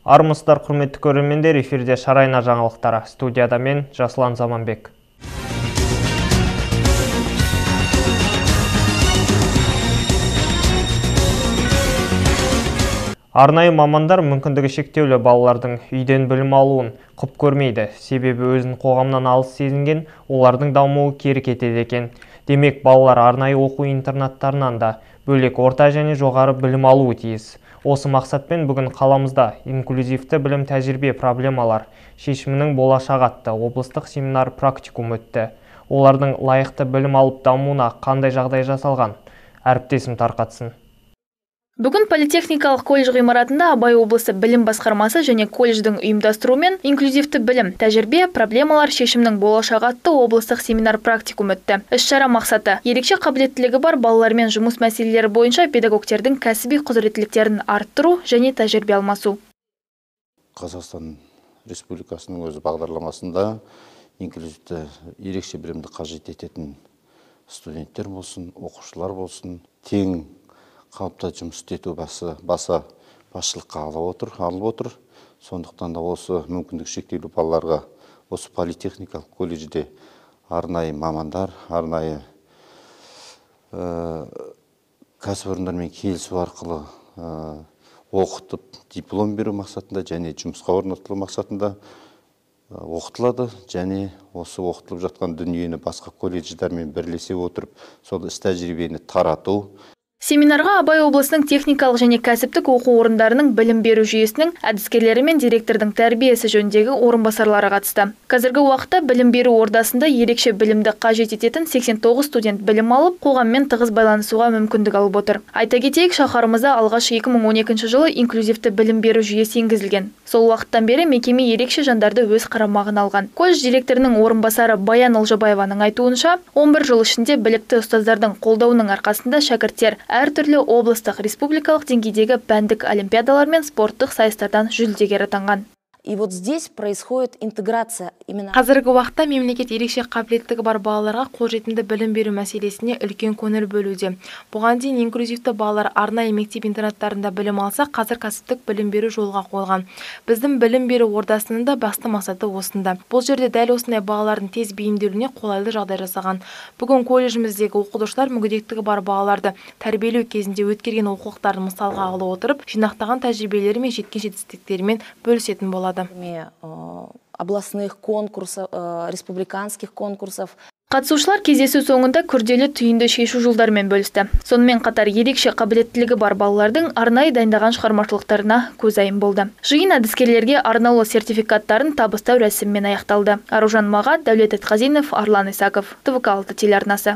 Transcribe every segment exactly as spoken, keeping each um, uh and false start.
Армысыздар, құрметті көрермендер, эфирде Шарайна жаңалықтары. Студияда мен Жаслан Заманбек. Арнайы мамандар мүмкіндігі шектеулі балалардың үйден білім алуын құп көрмейді. Себебі өзін қоғамнан алыс сезінген, олардың дамуы кері кетеді екен. Демек, балалар арнайы оқу интернаттарынан да бөлек орта және жоғары білім алуы тиіс. Осы мақсатпен бүгін қаламызда инклюзивті білім тәжірибе проблемалар шешімінің болашағы атты облыстық семинар практикум өтті. Олардың лайықты білім алып дамуына қандай жағдай жасалған? Әріптесім тарқатсын. Бүгін политехникалық колледж ғимаратында Абай облысы білім басқармасы және колледждің ұйымдастыруымен инклюзивті білім, тәжірибе, проблемалар шешімінің болашағы атты облыстық семинар практикум өтті. Іс-шара мақсаты ерекше қабілеттілігі бар балалармен жұмыс мәселелері бойынша педагогтердің кәсіби құзыреттіліктерін арттыру және тәжірибе алмасу. Қазақстан Республикасының өзі бағдарламасында инклюзивті ерекше білімді қажет ететін студенттер болсын, оқушылар болсын, тең қалыпта жұмыс істету басы баса басшылыққа алып отыр, алып отыр. Сондықтан да осы мүмкіндік шектеулі балаларға осы политехникалық колледжде арнайы мамандар, арнайы ә, кәсіпорындармен келісу арқылы ә, оқытып диплом беру мақсатында және жұмысқа орнатылу мақсатында ә, оқытылады, және осы оқытылып жатқан дүниені басқа колледждермен бірлесе отырып, сол іс тәжірибені тарату. Семинарға Абай облысының техникалық және кәсіптік оқу орындарының білім беру жүйесінің әдіскерлері мен директордың тәрбиесі жөніндегі орынбасарлары қатысты. Қазіргі уақытта білім беру ордасында ерекше білімді қажет ететін сексен тоғыз студент білім алып, қоғаммен тығыз байланысуға мүмкіндік алып отыр. Айта кетейік, шаһарымызда алғаш екі мың он екінші жылы инклюзивті білім беру жүйесі енгізілген. Сол уақыттан бері мекеме ерекше жандарды өз қарамағына алған. Колледж директорының орынбасары Баян Олжабаеваның айтуынша, он бір жыл ішінде білікті ұстаздардың қолдауының арқасында шәкірттер әртүрлі облыстық, республикалық деңгейдегі пәндік олимпиадалар мен спорттық сайыстардан жүлдегер атанған. И вот здесь происходит интеграция. Именно... Қазіргі уақытта мемлекет ерекше қабілеттігі бар балаларға қолжетімді білім беру мәселесіне үлкен көңіл бөлуде. Бұған дейін инклюзивті балалар арнайы мектеп-интернаттарында білім алса, қазір кәсіптік білім беру жолға қойылған. Біздің білім беру ордасының да басты мақсаты осында. Бұл жерде дәл осындай балалардың тез бейімделуіне қолайлы жағдай жасаған. Бүгін колледжіміздегі оқытушылар мүгедектігі бар балаларды тәрбиелеу кезінде өткерген оқулықтарын мысалға алып отырып, жинақтаған тәжірибелері мен жеткен жетістіктерімен бөлісетін болады. Областных конкурсов, республиканских конкурсов. Қатысушылар кездесу соңында күрделі түйінді шешу жолдарымен бөлісті. Сонымен қатар ерекше қабілеттілігі бар балалардың арнайы дайындаған шығармашылықтарына көзайым болды. Жиын әдіскерлерге арнаулы сертификаттарын табыстау рәсімімен аяқталды. Аружан Маға, Дәулет Айтқазинов, Арлан Исаков, Т В К алты телеарнасы.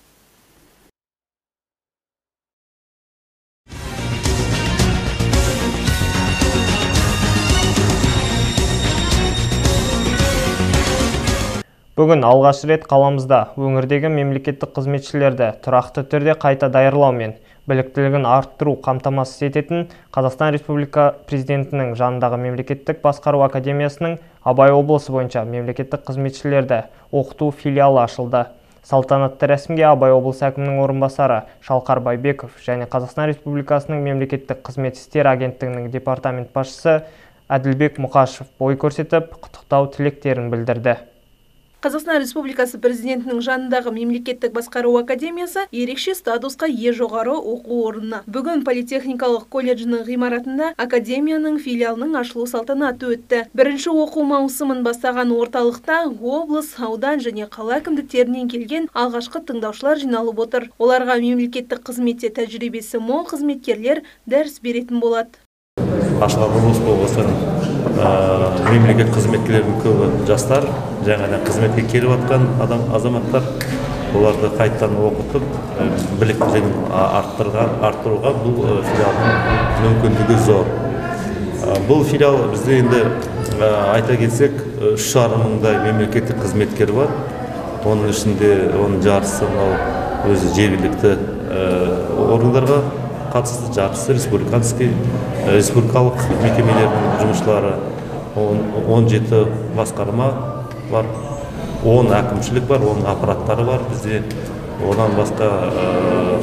Бүгін алғаш рет қаламызда өңірдегі мемлекеттік қызметшілерді тұрақты түрде қайта даярлау мен біліктілігін арттыру қамтамасыз ететін Қазақстан Республика Президентінің жанындағы мемлекеттік басқару академиясының Абай облысы бойынша мемлекеттік қызметшілерді оқыту филиалы ашылды. Салтанатты рәсімге Абай облысы әкімінің орынбасары Шалқар Байбеков және Қазақстан Республикасының мемлекеттік қызмет істері агенттігінің департамент басшысы Әділбек Мұқашев бой көрсетіп, құттықтау тілектерін білдірді. Қазақстан Республикасы Президентінің жанындағы мемлекеттік басқару академиясы ерекше статусқа ие жоғары оқу орнына. Бүгін политехникалық колледжінің ғимаратында академияның филиалының ашылу салтанаты өтті. Бірінші оқу маусымын бастаған орталықта облыс, аудан және қала әкімдіктерінен келген алғашқы тыңдаушылар жиналып отыр. Оларға мемлекеттік қызметте тәжірибесі мол қызметкерлер дәріс беретін болады. Ашылған облыс болғасын мемлекет қызметкерлерінің көбі жастар, жаңа қызметке келіп атқан адам азаматтар, оларды қайттан оқытып, біліктілігін арттыруға бұл филиалдың мүмкіндігі зор. Бұл филиал бізде енді айта кетсек, үш жарым мыңдай мемлекеттік қызметкер бар. Оның ішінде оның жарысы өзі жергілікті органдарға қатысты, жарысы республиканский республикалық мекемелердің жұмысшылары, он жеті басқарма бар, он әкімшілік бар, он аппараттары бар. Бізде одан басқа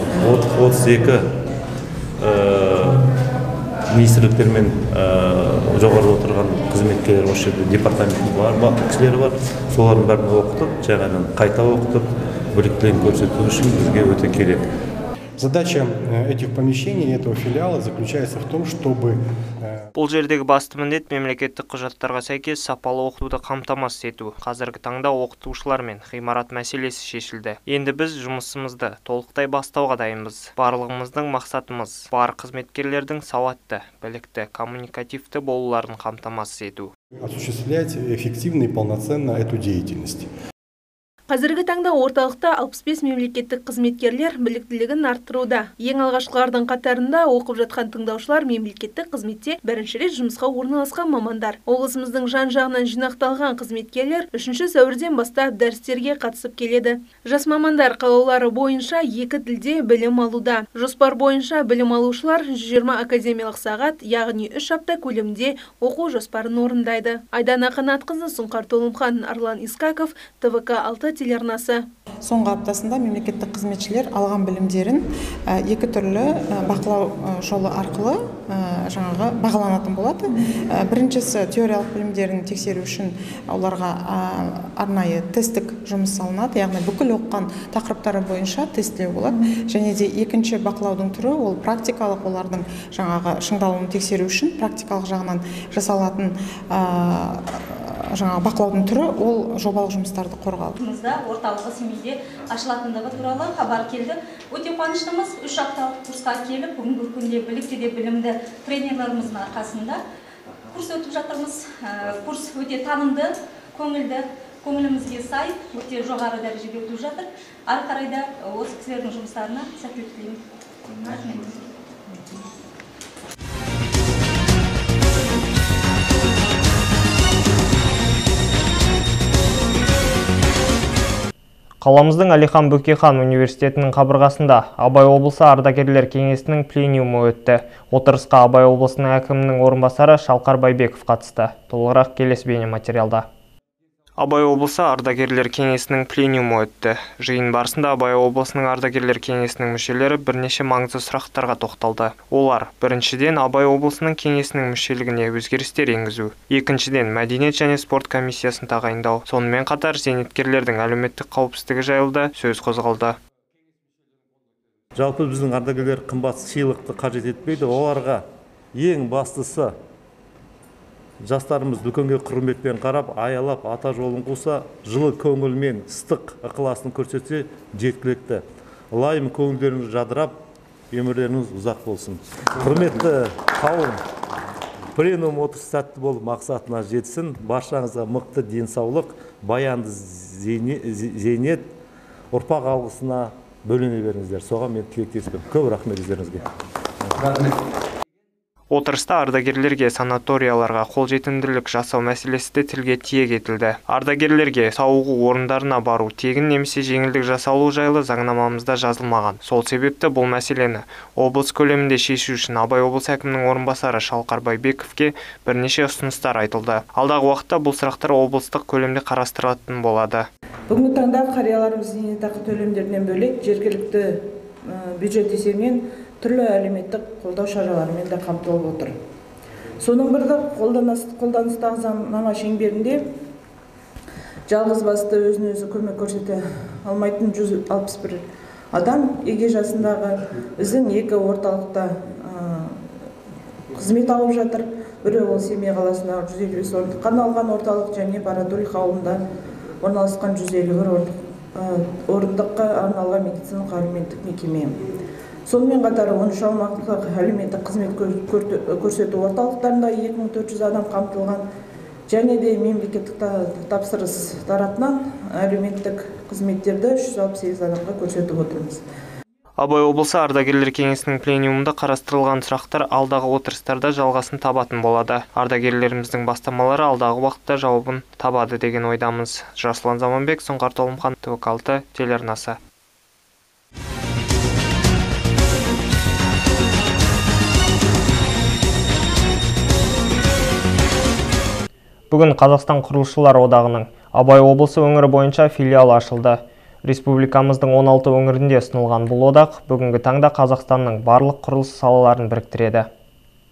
отыз екі министрліктермен жоғарыда отырған қызметкерлер, осы жерде департаменттің бар кісілері бар, солардың бәрін оқытып, жаңадан қайта оқытып, біліктілігін көрсету үшін бізге өте керек. Задача этих помещений, этого филиала заключается в том, чтобы... Бұл жердегі басты міндет мемлекеттік құжаттарға сәйкес сапалы оқытуды қамтамасыз ету. Қазіргі таңда оқытушылар мен ғимарат мәселесі шешілді. Енді біз жұмысымызды толықтай бастауға дайынбыз. Барлығымыздың мақсатымыз бар қызметкерлердің сауатты, білікті, коммуникативті болуларын қамтамасыз ету. Осуществлять эффективно и полноценно эту деятельность. Қазіргі таңда орталықта алпыс бес мемлекеттік қызметкерлер біліктілігін арттыруда. Ең алғашқылардың қатарында оқып жатқан тыңдаушылар мемлекеттік қызметте бірінші рет жұмысқа орналасқан мамандар. Облысымыздың жан-жағынан жинақталған қызметкерлер үшінші сәуірден бастап дәрістерге қатысып келеді. Жас мамандар қалаулары бойынша екі тілде білім алуда. Жоспар бойынша білім алушылар жүз жиырма академиялық сағат, яғни үш апта көлемінде оқу жоспарын орындайды. Айдана Қанатқызы, Сұңқар Толымхан, Арлан Искаков, Т В К алты телеарнасы. Соңғы аптасында мемлекеттік қызметшілер алған білімдерін екі түрлі бақылау жолы арқылы жаңағы бағаланатын болады. Біріншісі теориялық білімдерін тексеру үшін оларға арнайы тесттік жұмыс салынады, яғни бүкіл оқыған тақырыптары бойынша тестілеу болады. Және де екінші бақылаудың түрі ол практикалық, олардың жаңағы шыңдалуын тексеру үшін практикалық жағынан жасалатын жаңа бақылаудың түрі ол жобалық жұмыстарды қорғау. Орталығы Семейде ашылатындығы туралы хабар келді. Өте қуаныштымыз. Үш апталық курсқа келіп, бүгінгі күнде білікті де білімді тренерлеріміздің арқасында курс өтіп жатырмыз. Курс өте танымды, көңілді, көңілімізге сай, өте жоғары дәрежеде өтіп жатыр. Ары қарай да осы кісілердің жұмыстарына сәттілік тілеймін. Қаламыздың Әлихан Бөкейхан университетінің қабырғасында Абай облысы ардагерлер кеңесінің пленумы өтті. Отырысқа Абай облысының әкімінің орынбасары Шалқар Байбеков қатысты. Толығырақ келесі бейне материалда. Абай облысы ардагерлер кеңесінің пленумы өтті. Жиын барысында Абай облысының ардагерлер кеңесінің мүшелері бірнеше маңызды сұрақтарға тоқталды. Олар: біріншіден, Абай облысының кеңесінің мүшелігіне өзгерістер енгізу. Екіншіден, мәдениет және спорт комиссиясын тағайындау. Сонымен қатар зейнеткерлердің әлеуметтік қауіпсіздігі жайында сөз қозғалды. Жалпы біздің ардагерлер қымбат сыйлықты қажет етпейді. Оларға ең бастысы жастарымыз дүкенге құрметпен қарап, аялап, ата жолын қуса, жылы көңілмен, ыстық ықыласын көрсетсе жеткілікті. Лайым көңілдеріңіз жадырап, өмірлеріңіз ұзақ болсын. Құрметті қауым, пленум отырысы сәтті болып мақсатына жетсін. Баршаңызға мықты денсаулық, баянды зейнет, ұрпақ алғысына бөлене беріңіздер. Соған мен тілектеспін. Көп рахмет өздеріңізге. Отырыста ардагерлерге санаторияларға қолжетімділік жасау мәселесі де тілге тиек етілді. Ардагерлерге сауығу орындарына бару тегін немесе жеңілдік жасалу жайлы заңнамамызда жазылмаған. Сол себепті бұл мәселені облыс көлемінде шешу үшін Абай облыс әкімінің орынбасары Шалқар Байбековке бірнеше ұсыныстар айтылды. Алдағы уақытта бұл сұрақтар облыстық көлемде қарастырылатын болады. Бүгінгі таңда қарияларымыз зейнетақы төлемдерінен бөлек жергілікті бюджет есебінен түрлі әлеуметтік қолдау шараларымен де қамтылып отыр. Соның бірі қолданыстағы заңнама шеңберінде жалғыз басты өзіне өзі көмек көрсете алмайтын жүз алпыс бір адам егде жасындағы біздің екі орталықта қызмет алып жатыр. Бірі ол Семей қаласында жүз елу бес орындыққа алған орталық және Барадулих ауылында орналасқан жүз елу бір орындыққа арналған медициналық әлеуметтік мекеме. Сонымен қатар он үш аумақтық әлеуметтік қызмет көрсету орталықтарында екі мың төрт жүз адам қамтылған және де мемлекеттік тапсырыс тарапынан әлеуметтік қызметтерді үш жүз алпыс сегіз адамға көрсетіп отырмыз. Абай облысы ардагерлер кеңесінің пленумында қарастырылған сұрақтар алдағы отырыстарда жалғасын табатын болады. Ардагерлеріміздің бастамалары алдағы уақытта жауабын табады деген ойдамыз. Жасұлан Заманбек, Сұңқар Толымхан, Т В К алты телеарнасы. Бүгін Қазақстан құрылысшылар одағының Абай облысы өңірі бойынша филиалы ашылды. Республикамыздың он алты өңірінде ұсынылған бұл одақ бүгінгі таңда Қазақстанның барлық құрылыс салаларын біріктіреді.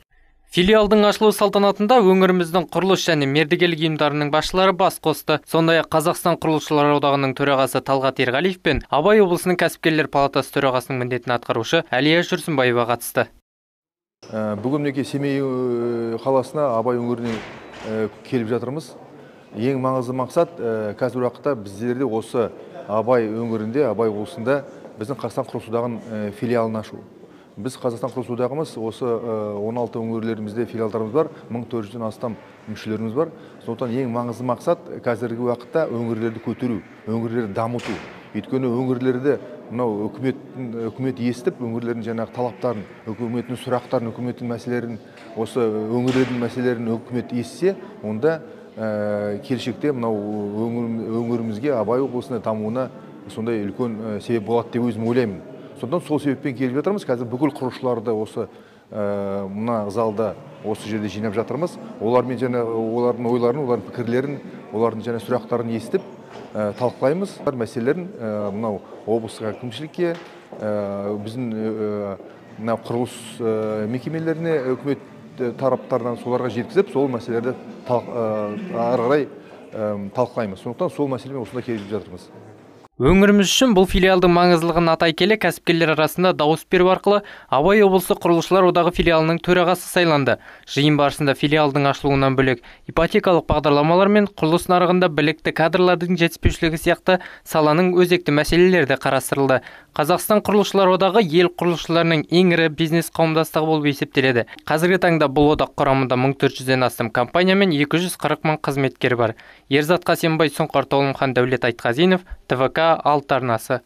Филиалдың ашылу салтанатында өңіріміздің құрылыс және мердігерлік ұйымдарының басшылары бас қосты. Сондай-ақ Қазақстан құрылысшылар одағының төрағасы Талғат Ерғалиев пен Абай облысының кәсіпкерлер палатасы төрағасының міндетін атқарушы Әлия Жүрсінбаева қатысты. Бүгін мінекей Семей қаласына, Абай өңіріне келіп жатырмыз. Ең маңызды мақсат қазір уақытта біздерде осы Абай өңірінде, Абай облысында біздің Қазақстан құрылыс одағының филиалын ашу. Біз Қазақстан құрылыс одағымыз осы он алты өңірлерімізде филиалдарымыз бар, мың төрт жүзден астам мүшелеріміз бар. Сондықтан ең маңызды мақсат қазіргі уақытта өңірлерді көтеру, өңірлерді дамыту. Өйткені өңірлерді мынау үкіметтің үкімет естіп, өңірлердің жаңағы талаптарын, үкіметтің сұрақтарын, үкіметтің мәселелерін, осы өңірлердің мәселелерін үкімет естісе, онда келешекте мынау өңірімізге, Абай облысына дамуына сондай үлкен себеп болады деп өзім ойлаймын. Сондықтан сол себеппен келіп жатырмыз. Қазір бүкіл құрылысшыларды осы мына залда осы жерде жинап жатырмыз. Олармен және олардың ойларын, олардың пікірлерін, олардың және сұрақтарын естіп талқылаймыз. Мәселелерін мынау облыстық әкімшілікке, біздің мына құрылыс мекемелеріне, үкімет тараптарынан соларға жеткізіп, сол мәселелерді ары қарай талқылаймыз. Сондықтан сол мәселемен осында келіп жатырмыз. Өңіріміз үшін бұл филиалдың маңыздылығын атай келе кәсіпкерлер арасында дауыс беру арқылы Абай облысы құрылысшылар одағы филиалының төрағасы сайланды. Жиын барысында филиалдың ашылуынан бөлек ипотекалық бағдарламалар мен құрылыс нарығында білікті кадрлардың жетіспеушілігі сияқты саланың өзекті мәселелері де қарастырылды. Қазақстан құрылысшылар одағы ел құрылысшыларының ең ірі бизнес қауымдастығы болып есептеледі. Қазіргі таңда бұл одақ құрамында мың төрт жүзден астам компания мен екі жүз қырық мың қызметкер бар. Ерзат Қасембай, Сұңқар Толымхан, Дәулет Айтқазинов, ТВК алты арнасы.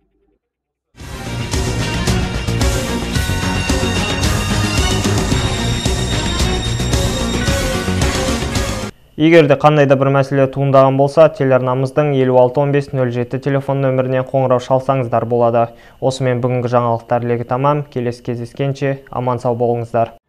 Егер де қандай да бір мәселе туындаған болса, телеарнамыздың елу алты он бес нөл жеті телефон нөміріне қоңырау шалсаңыздар болады. Осымен бүгінгі жаңалықтар легі тамам. Келесі кездескенше аман сау болыңыздар.